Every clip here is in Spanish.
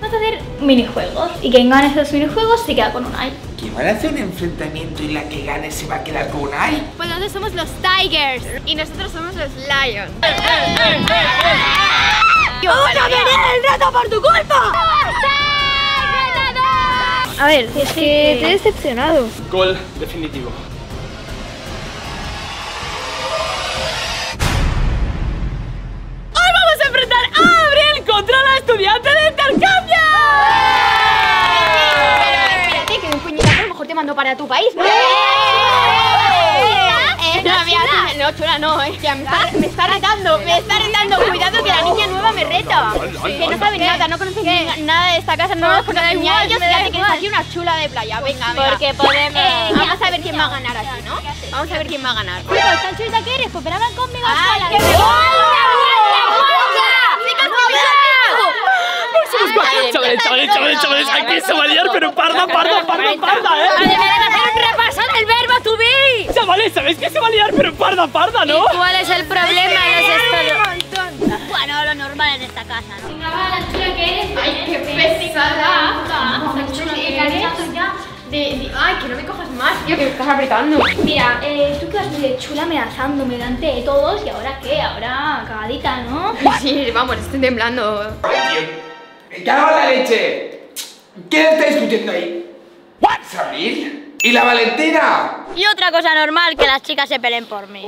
Vamos a hacer minijuegos y quien gane esos minijuegos se queda con Unai. ¿Que van a hacer un enfrentamiento y la que gane se va a quedar con Unai? Pues nosotros somos los Tigers y nosotros somos los Lions. ¡Vamos a perder el reto por tu culpa! A ver, es que te he decepcionado. Gol definitivo. ¡Hoy vamos a enfrentar a Abril contra la estudiante de intercambio! Pero espérate, que un puñetazo a lo mejor te mando para tu país. No, chula, no, que me está retando, cuidado que la niña nueva me reta. Que no sabe nada, no conoces nada de esta casa, no nos conocen ni a ellos, ya te quieres aquí una chula de playa, venga. Porque podemos... Vamos a ver quién va a ganar aquí, ¿no? Vamos a ver quién va a ganar. Chicos, ¿tan chulita que eres? Pues ven conmigo a ¡Ay, la qué Chavales, aquí se va a liar, pero parda, ¡Me dejas hacer un repaso del verbo to be! Chavales, ¿sabéis que se va a liar, pero parda, ¿no? ¿Cuál es el problema? Bueno, lo normal en esta casa, ¿no? Venga, va, la chula que eres. Ay, qué pesada. La chula que eres. Ay, que no me cojas más, tío, que me estás apretando. Mira, tú que vas muy de chula amenazándome delante de todos y ahora qué, ahora cagadita, ¿no? Sí, vamos, estoy temblando. ¡Me cago en la leche! ¿Quién está discutiendo ahí? ¿Es Abril? ¿Y la Valentina? Y otra cosa normal, que las chicas se peleen por mí.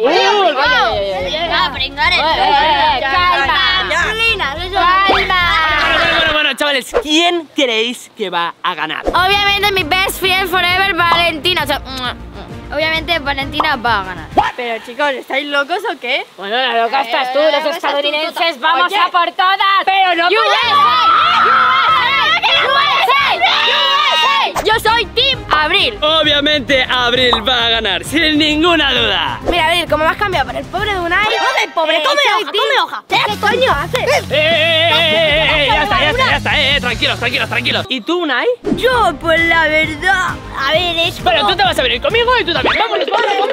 Bueno, chavales, ¿quién creéis que va a ganar? Obviamente mi best friend forever, Valentina. O sea, obviamente Valentina va a ganar. Pero chicos, ¿estáis locos o qué? Bueno, la loca estás tú, los estadounidenses vamos a por todas. Pero no Yo soy Team Abril. Obviamente Abril va a ganar, sin ninguna duda. Mira, Abril, como me has cambiado por el pobre de Unai. ¡Joder, pobre! ¡Tome hoja! ¿Qué coño haces? Ya está, tranquilos. ¿Y tú, Unai? Yo, pues la verdad, a ver, es como... Pero tú te vas a venir conmigo y tú también. ¡Vámonos!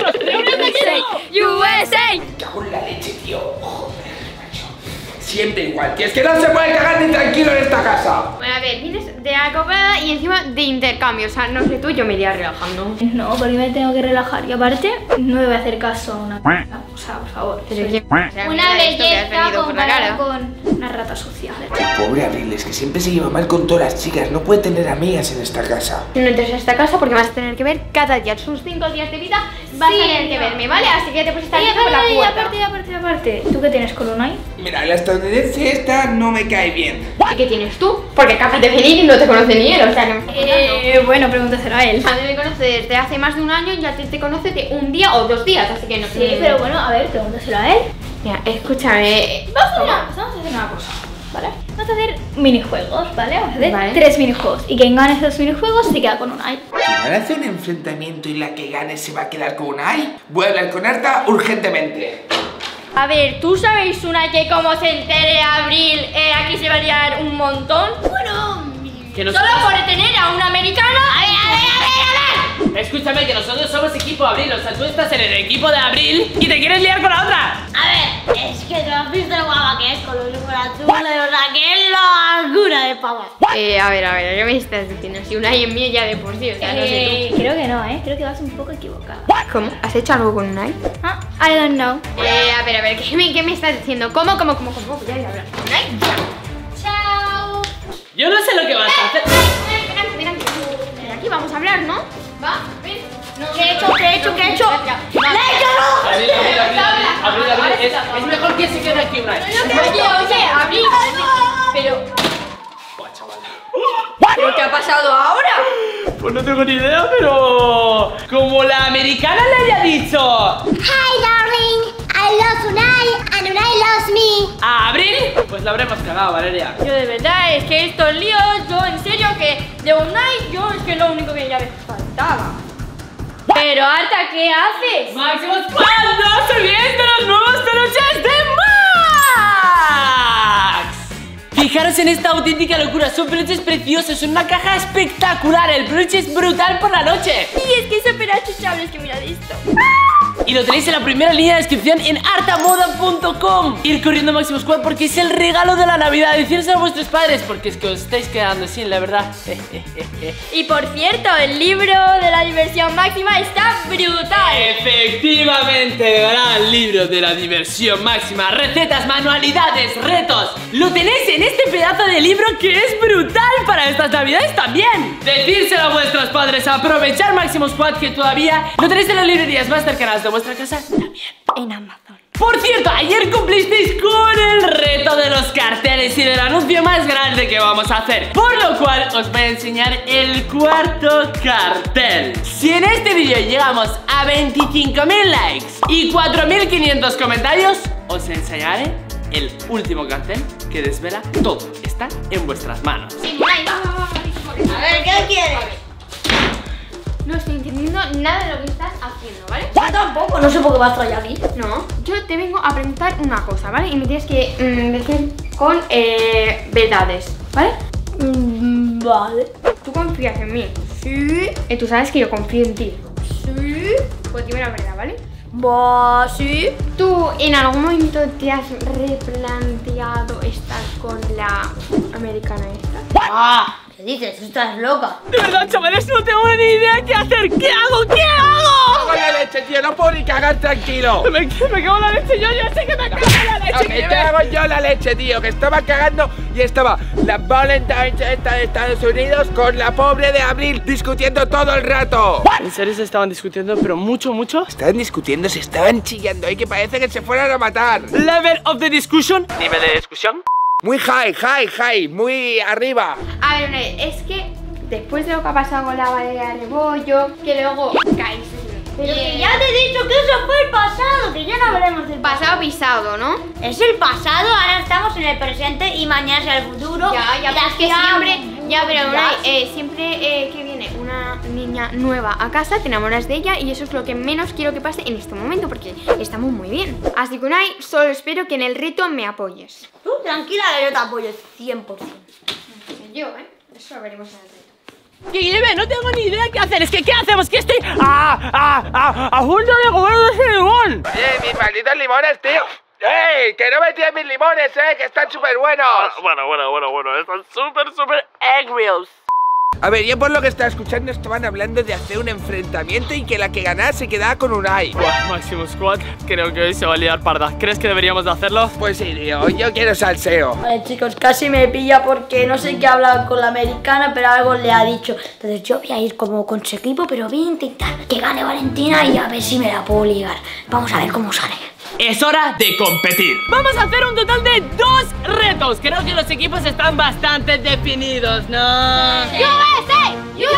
USA. Cago en la leche, tío. Joder, macho. Siempre igual, tío. Es que no se puede cagar ni tranquilo en esta casa. Bueno, a ver, vienes de acoplada y encima de intercambio. O sea, no sé tú, yo me iría relajando. No, porque me tengo que relajar y aparte no le voy a hacer caso a una p***. O sea, por favor. Una belleza comparada con una rata sucia. Pobre Abril, es que siempre se lleva mal con todas las chicas. No puede tener amigas en esta casa. No entres a esta casa porque vas a tener que ver cada día. Sus 5 días de vida vas a tener que verme, ¿vale? Así que te puedes estar viendo por la puerta. Aparte, ¿tú qué tienes con Unai? Mira, la estadounidense esta no me cae bien. ¿Y qué tienes tú? Porque acabas de venir y no te conoce ni él, o sea, no me Bueno, pregúntaselo a él. A mí me conoce desde hace más de un año y a ti te conoce de un día o 2 días, así que no sé. Sí, pero bueno, a ver, pregúntaselo a él. Mira, escúchame. Vamos a hacer una cosa, ¿vale? Vamos a hacer minijuegos, ¿vale? Vamos a hacer Vale. 3 minijuegos y quien gane esos minijuegos se queda con Unai. ¿Que van a hacer un enfrentamiento y la que gane se va a quedar con Unai? Voy a hablar con Arta urgentemente. A ver, ¿tú sabéis una que como se entere Abril, aquí se va a liar un montón? Bueno, solo por tener a una americana. A ver. Escúchame, que nosotros somos equipo Abril. O sea, tú estás en el equipo de Abril y te quieres liar con la otra. A ver, es que tú has visto lo guapa que es con los ojos azules, o sea, que es la locura de pavas. A ver, ¿qué me estás diciendo? Si una y en mí ya de por sí, o sea, no sé Creo que no, ¿eh? Creo que vas un poco equivocada. tú. ¿Cómo? ¿Has hecho algo con Unai? I don't know. A ver, ¿qué me estás diciendo? ¿Cómo? Ya voy a hablar con Unai. Chao. Yo no sé lo que vas a hacer. Ven aquí, vamos a hablar, ¿no? Va, ven. ¿Qué he hecho? ¡Le he hecho Abril, es mejor que se quede aquí, Unai. Oye, Abril. Pero... Buah, chaval. ¿Pero qué ha pasado ahora? Pues no tengo ni idea, pero... como la americana le haya dicho Hi, darling. I lost Unai and Unai lost me. a Abril, pues la habremos cagado, Valeria. Yo de verdad, es que estos líos, yo en serio que de Unai, yo es que lo único que ya me faltaba. Pero Arta, ¿qué haces? ¡Máximo Squad! ¡No se olviden de los nuevos peluches de Max! Fijaros en esta auténtica locura, son peluches preciosos, son una caja espectacular, el peluche es brutal por la noche. Sí, es que son achuchables que mirad esto. y lo tenéis en la primera línea de descripción en artamoda.com. Ir corriendo Máximo Squad porque es el regalo de la Navidad. Decírselo a vuestros padres porque es que os estáis quedando sin, la verdad. Y por cierto, el libro de la diversión máxima está brutal. Efectivamente, gran libro de la diversión máxima. Recetas, manualidades, retos. Lo tenéis en este pedazo de libro que es brutal para estas Navidades también. Decírselo a vuestros padres, aprovechar Máximo Squad que todavía lo tenéis en las librerías más cercanas de vuestra casa, también en Amazon. Por cierto, ayer cumplisteis con el reto de los carteles y del anuncio más grande que vamos a hacer, por lo cual os voy a enseñar el cuarto cartel. Si en este vídeo llegamos a 25.000 likes y 4.500 comentarios, os enseñaré el último cartel que desvela todo. Está en vuestras manos. A ver, ¿qué quieres? No estoy entendiendo nada de lo que estás haciendo, ¿vale? Yo tampoco, no sé por qué vas a traer aquí. No, yo te vengo a preguntar una cosa, ¿vale? Y me tienes que decir con verdades, ¿vale? Vale. ¿Tú confías en mí? Sí. Y tú sabes que yo confío en ti. Sí. Pues dime la verdad, ¿vale? Va, sí. ¿Tú en algún momento te has replanteado estar con la americana esta? ¿Qué dices? Estás loca. De verdad, chavales, no tengo ni idea qué hacer. ¿Qué hago? ¿Qué hago? ¡Cago en la leche, tío! ¡No puedo ni cagar tranquilo! Me cago en la leche, yo sé que me cago en la leche. Que te hago yo la leche, tío, que estaba cagando y estaba la Valentine esta de Estados Unidos con la pobre de Abril discutiendo todo el rato. ¿En serio se estaban discutiendo, pero mucho? Estaban discutiendo, se estaban chillando y que parece que se fueran a matar. Level of the discussion. Nivel de discusión. Muy high, muy arriba. A ver, es que después de lo que ha pasado con la Valeria Rebollo, que luego caíste. Pero que ya te he dicho que eso fue el pasado, que ya no hablaremos del Pasado pisado, ¿no? Es el pasado, ahora estamos en el presente y mañana es el futuro. Ya, pero es que siempre que viene una niña nueva a casa, te enamoras de ella y eso es lo que menos quiero que pase en este momento porque estamos muy bien. Así que Unai, solo espero que en el reto me apoyes. Tú tranquila que yo te apoyo 100%. Yo, eso lo veremos en el reto. Guillermo, no tengo ni idea qué hacer. Es que, ¿qué hacemos? Que estoy a punto de comer ese limón. Oye, mis malditos limones, tío. ¡Ey! ¡Que no me tires mis limones, que están súper buenos! Bueno, están súper agrios. A ver, yo por lo que estaba escuchando estaban hablando de hacer un enfrentamiento y que la que ganase quedaba con Unai. Máximo Squad, creo que hoy se va a liar parda. ¿Crees que deberíamos de hacerlo? Pues sí, tío, yo quiero salseo. Vale, chicos, casi me pilla porque no sé qué ha hablado con la americana, pero algo le ha dicho. Entonces yo voy a ir como con su equipo, pero voy a intentar que gane Valentina y a ver si me la puedo ligar. Vamos a ver cómo sale. Es hora de competir. Vamos a hacer un total de 2 retos. Creo que los equipos están bastante definidos, ¿no? ¡USA!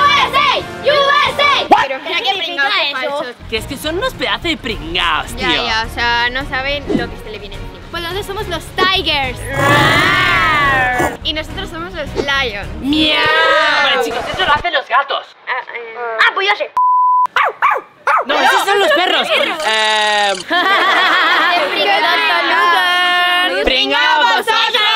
Pero mira que pringados falsos. Que es que son unos pedazos de pringados, tío. Ya, o sea, no saben lo que se le viene encima. Pues nosotros somos los Tigers. Y nosotros somos los Lions. ¡Miau! Vale, chicos, eso lo hacen los gatos. Pues ya sé. No, esos son los perros. ¡Pringados vosotros!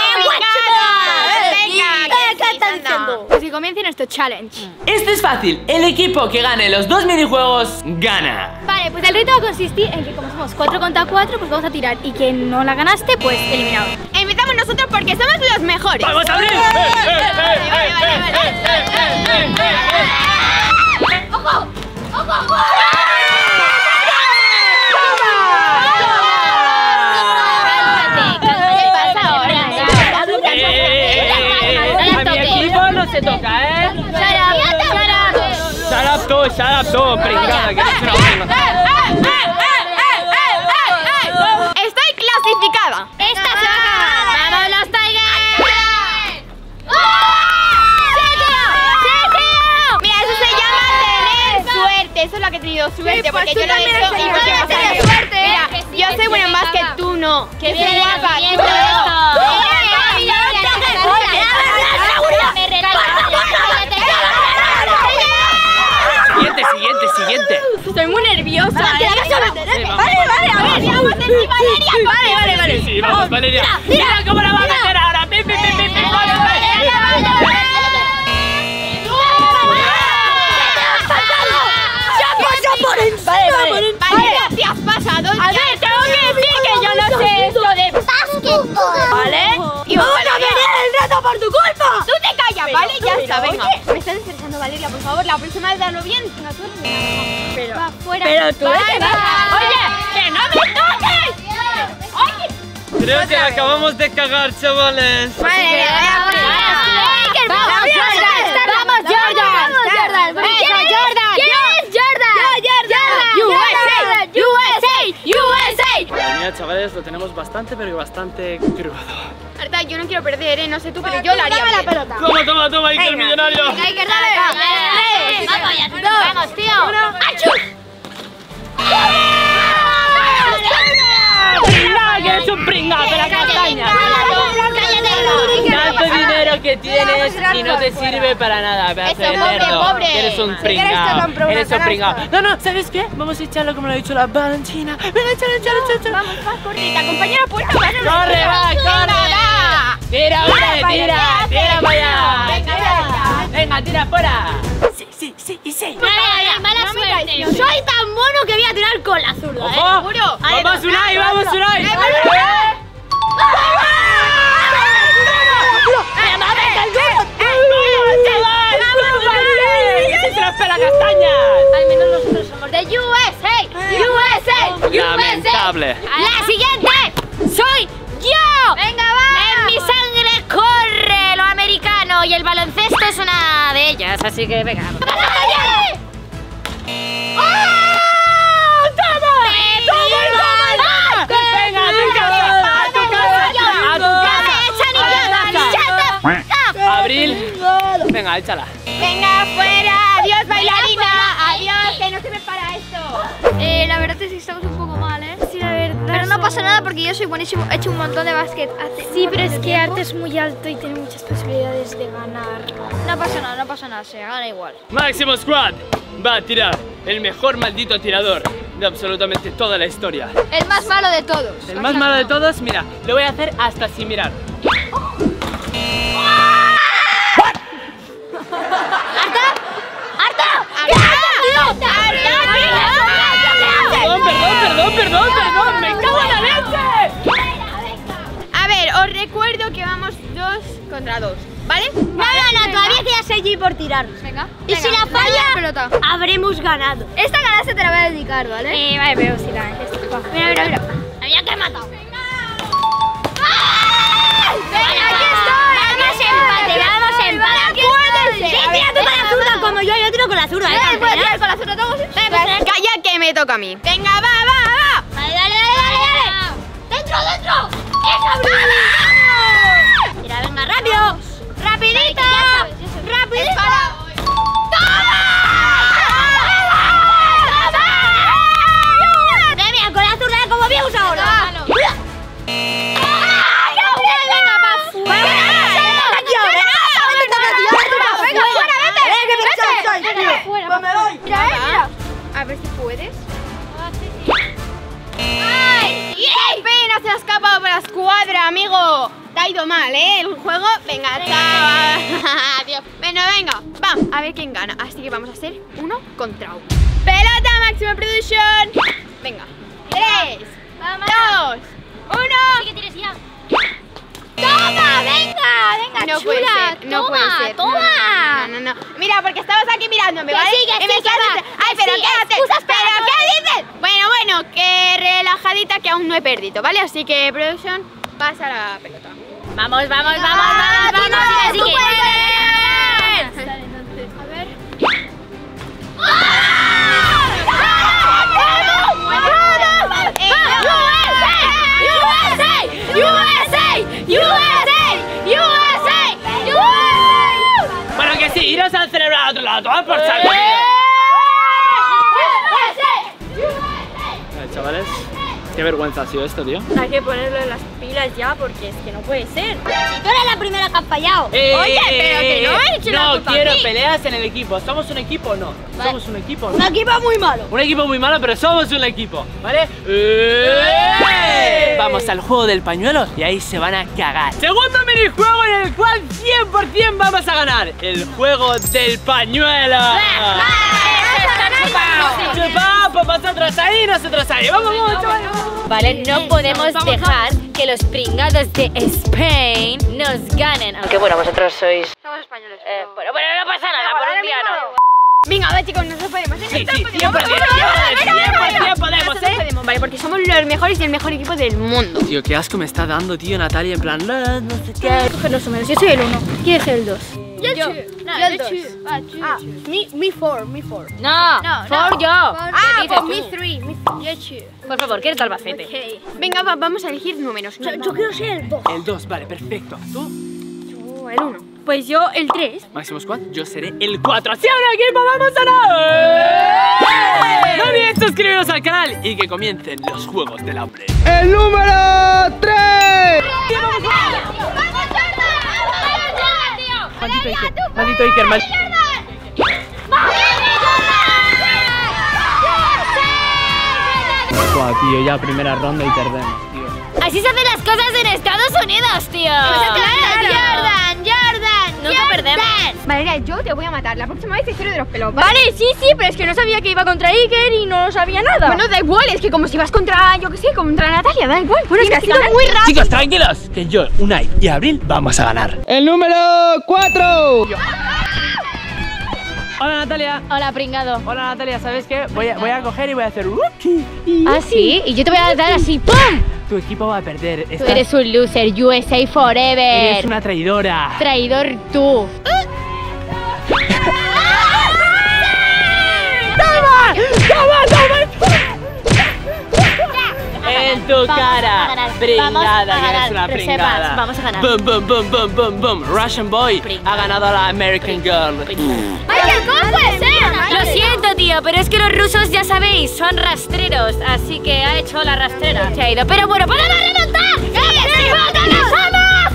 Pues que comience nuestro challenge. Este es fácil. El equipo que gane los 2 minijuegos gana. Vale, pues el reto va a consistir en que como somos 4 contra 4, pues vamos a tirar. Y quien no la ganaste, pues eliminado. Empezamos nosotros porque somos los mejores. ¡Vamos a abrir! ¡Ojo! ¡Ojo! A mi equipo no se toca, ¿eh? Shut up tú, pringada, que eres una buena. ¡Estoy clasificada! ¡Esta se va a acabar! ¡Vamos los Tigers! ¡Sí! Mira, eso se llama tener suerte. Eso es lo que he tenido suerte, porque yo lo he hecho y porque no tener suerte. Mira, yo soy buena más que tú no. ¡Qué bien, guapa! Siguiente. Estoy muy nerviosa. Vale, Vale. Sí, vamos, Valeria. Mira cómo la va a meter ahora. Vale, gracias, cosa, venga. Me estás estresando, Valeria, por favor, la próxima vez dalo bien. Pero, va fuera. pero tú Vale, eres- va. Oye, que no me toques. Creo que la acabamos de cagar, chavales. Madre mía, Vamos, Jordan. Madre mía, chavales, lo tenemos bastante, pero bastante crudo. Arta, yo no quiero perder, no sé tú, pero yo lo haría bien. Toma, toma, Iker millonario. Hay que darle. Vamos, tío. ¡Pringao, que eres un pringao de la castaña! Tanto dinero que tienes y no te sirve para nada, pedazo de cerdo. pobre. Eres un pringao. Eres un pringao. No, ¿sabes qué? Vamos a echarlo como lo ha dicho la Valentina. Venga, échalo. Vamos, corre, te acompaño a la puerta. ¡Corre, va! ¡Tira, hombre! ¡Tira para allá! Venga, tira fuera. Sí. Mala suerte. Soy tan mono que voy a tirar con la zurda, ¡Ojo! Seguro. ¡Vamos, Unai! ¡Se nos pela castañas! Al menos nosotros somos de USA. Lamentable. La siguiente soy yo. Venga, va. En mi sangre corre lo americano y el baloncesto es una de ellas, así que venga. Abril, venga, échala. Venga, fuera. Adiós, bailarina. Adiós, que no se me para esto. La verdad es que estamos un poco mal, ¿eh? Sí, la verdad. Pero no pasa nada porque yo soy buenísimo. He hecho un montón de básquet hace. Sí, pero es que Arte es muy alto y tiene muchas posibilidades de ganar. No pasa nada, se gana igual. Máximo Squad va a tirar el mejor maldito tirador de absolutamente toda la historia. El más malo de todos. El más malo de todos, mira, lo voy a hacer hasta sin mirar. Perdón, me cago en la leche. A ver, os recuerdo que vamos 2 contra 2, ¿vale? No, todavía queda seguir por tirar. Venga. Y si la falla, pelota. habremos ganado. Esta ganancia te la voy a dedicar, ¿vale? Vale, pero si la Mira. Había que matar. Venga, aquí estoy. Vamos empate. Sí, tira tú con la zurda como yo tiro con la zurda. Puedes tirar con la zurda, todos. Calla que me toca a mí. Venga, va. Dale. ¡Dentro! Tira, venga, rápido. ¡Rapidito! ¡Rapidito! ¡Toma! Con la zurda como bien usado ahora. A ver si puedes. ¡Ay! ¡Qué pena! Se ha escapado por la escuadra, amigo. Te ha ido mal, ¿eh? El juego. Venga, chao. Adiós. Bueno, venga. Vamos a ver quién gana. Así que vamos a hacer 1 contra 1. Pelota, Máximo Production. Venga. 3, 2, 1. ¿Qué tienes ya? ¡Toma! ¡Venga! No puede ser, no puede ser. Toma. No. Mira, porque estabas aquí mirándome, Que ¿vale? sí, que Y me sí, estás que va. diciendo, ¡ay, Que pero sí, quédate! excusas para ¿Pero todo. qué dices? Bueno, que relajadita, que aún no he perdido, ¿vale? Así que, Production, pasa la pelota. Vamos. tú puedes. Dale, entonces. A ver. Bueno, que sí, iros al cerebro al otro lado, tomad por saco. Chavales, qué vergüenza ha sido esto, tío. Hay que ponerlo en las pilas ya porque es que no puede ser. Si tú eres la primera que has fallado. Oye, pero que no he hecho la No culpa a quiero mí. peleas en el equipo. ¿Somos un equipo o no? Somos un equipo o no. Un equipo muy malo. Un equipo muy malo, pero somos un equipo, ¿vale? Vamos al juego del pañuelo y ahí se van a cagar. Segundo minijuego en el cual 100% vamos a ganar. El juego del pañuelo. Pues vosotros ahí, nosotros ahí. Vamos, chavales. Vale, no podemos dejar que los pringados de Spain nos ganen. Aunque bueno, vosotros sois... Somos españoles. Bueno, no pasa nada, por un día no. Venga, va chicos, nosotros podemos. Sí, 100% podemos, ¿eh? Vale, porque somos los mejores y el mejor equipo del mundo. Tío, qué asco me está dando, tío, Natalia, en plan, no sé qué. Coger los números. Yo soy el 1. ¿Quién es el 2? Yo el 2. Me 4. No, for yo. ¿Qué dices me tú? 3. Por favor, ¿quieres Albacete? Venga, vamos a elegir números. Yo quiero ser el 2. El 2, vale, perfecto. ¿Tú? El 1. Pues yo el 3. Máximo Squad, yo seré el 4. ¡Así ahora equipo, vamos a ganar! No olvides suscribiros al canal y que comiencen los Juegos del Hambre. ¡El número 3! Maldito Iker, Buah, tío, ya primera ronda y perdemos, tío. Así se hacen las cosas en Estados Unidos, tío. Jordan. Nunca perdemos. Valeria, yo te voy a matar. La próxima vez te quiero de los pelos. Vale, sí, pero es que no sabía que iba contra Iker y no sabía nada. Bueno, da igual, es que como si vas contra, yo que sé, contra Natalia, da igual. Bueno, es que ha sido muy rápido. Chicos, tranquilos, que yo, Unai y Abril vamos a ganar. ¡El número 4! Hola, Natalia. Hola, pringado. Hola, Natalia, ¿sabes qué? Voy a coger y voy a hacer... ¿Ah, sí? Y yo te voy a dar así, ¡pum! Tu equipo va a perder. Tú eres un loser, USA forever. Eres una traidora. Traidor tú. En tu cara, pringada, que eres una pero pringada. sepas, vamos a ganar. Boom. Russian Boy ha ganado a la American Girl. ¿Cómo puede ser? Lo siento, tío, pero es que los rusos, ya sabéis, son rastreros. Así que ha hecho la rastrera. Se ha ido, pero bueno, ¡podemos remontar! ¡Sí, somos!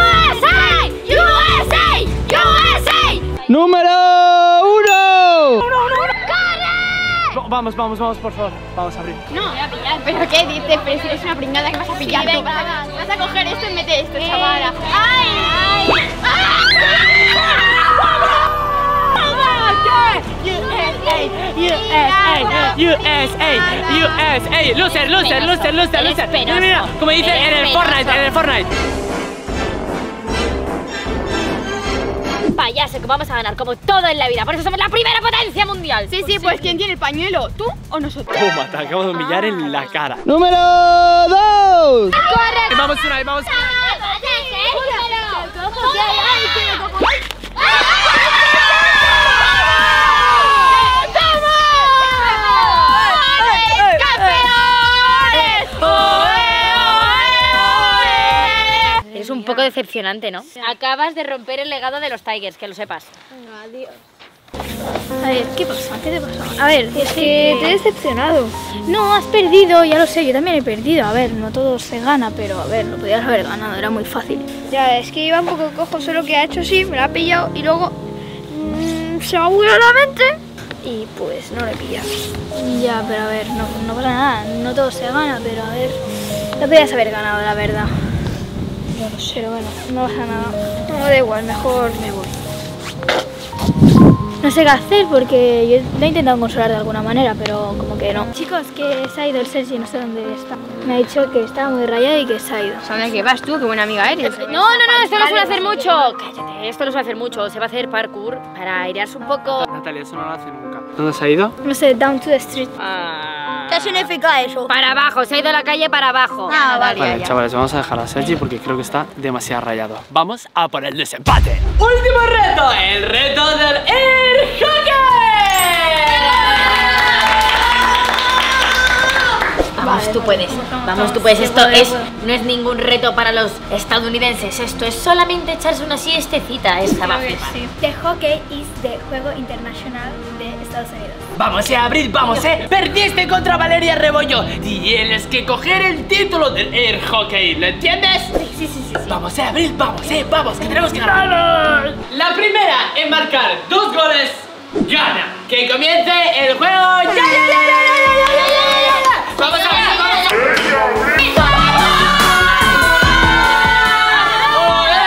¡USA! ¡Número 1! Vamos, por favor. Vamos a abrir. No, voy a pillar. ¿Pero qué dices? Pero si eres una pringada, ¿qué vas a pillar tú? Vas a coger esto y meter esto, chavala. ¡Ay! USA. Loser. Mira, como dice en el Fortnite. Payaso, que vamos a ganar como todo en la vida. Por eso somos la primera potencia mundial. Sí, pues ¿quién tiene el pañuelo? ¿Tú o nosotros? Toma, te acabo de humillar en la cara. ¡Número 2! ¡Corre! Vamos, Unai, vamos. Es un poco decepcionante, ¿no? Acabas de romper el legado de los Tigers, que lo sepas. Adiós. A ver, ¿qué pasa? ¿Qué te pasa? A ver, es que te he decepcionado. No, has perdido, ya lo sé, yo también he perdido. A ver, no todo se gana, pero a ver, lo podías haber ganado, era muy fácil. Ya, es que iba un poco cojo, solo que ha hecho así, me lo ha pillado y luego se me ha bugueado la mente y pues no lo he pillado. Ya, pero a ver, no pasa nada, no todo se gana, pero a ver, lo podías haber ganado, la verdad. No lo sé, pero bueno, no pasa nada. No, da igual, mejor me voy. No sé qué hacer porque yo lo he intentado consolar de alguna manera, pero como que no. Chicos, que se ha ido el Sergi, no sé dónde está. Me ha dicho que estaba muy rayado y que se ha ido. ¿Sabes qué vas tú? Qué buena amiga eres. No, esto no suele hacer mucho. Cállate, esto no suele hacer mucho. Se va a hacer parkour para airearse un poco. Natalia, eso no lo hace nunca. ¿Dónde se ha ido? No sé, down to the street. ¿Qué significa eso? Para abajo, se ha ido a la calle para abajo. Vale, chavales, vamos a dejar a Sergi porque creo que está demasiado rayado. Vamos a por el desempate. ¡Último reto! ¡El reto del air hockey! Vamos, tú puedes. Vamos, tú puedes. Esto no es ningún reto para los estadounidenses. Esto es solamente echarse una siestecita. Esta va a flipar. The hockey is the juego internacional de Estados Unidos. Vamos, Abril, vamos, Perdiste contra Valeria Rebollo. Tienes que coger el título del air hockey, ¿lo entiendes? Sí. Vamos, Abril, vamos, que tenemos que ganar. La primera en marcar 2 goles gana. Que comience el juego. ¡Ya! ¡Vamos a ver!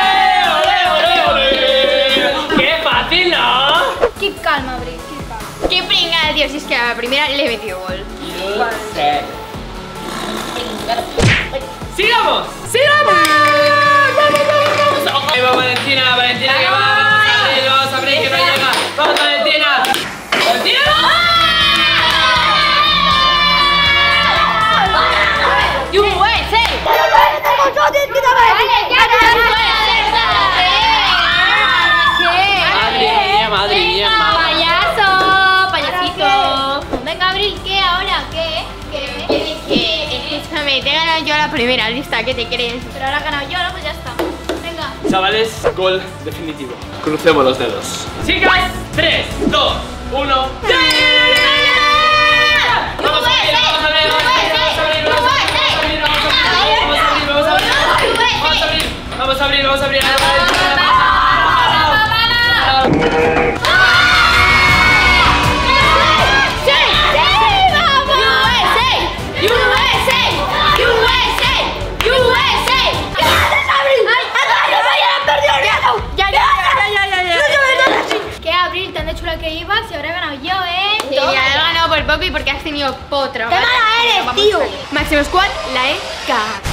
¡Ole! ¡Qué fácil, ¿no? Keep calma, Abril, keep calma. Qué pringada, tío. Si es que a la primera le he metido gol. ¡Sigamos! ¡Sigamos! ¡Vamos! Ahí va Valentina, Valentina, que vamos a abrir, que no llega. ¡Vamos, Valentina! ¡Valentina! USA. Madre mía. Payasito. Venga, Abril, ¿qué ahora? ¿Qué? Escúchame, te he ganado yo la primera lista, ¿qué te crees? Pero ahora he ganado yo, ¿no? Pues ya está. Venga. Chavales, gol definitivo. Crucemos los dedos. Chicas, 3, 2, 1. Vamos a abrir. ¿Qué, Abril? Tan de chula que ibas y ahora he ganado yo, ¿eh? Sí, ya he ganado por poco y porque has tenido potra. ¡Qué mala eres, tío! Máximo Squad, la he cagado.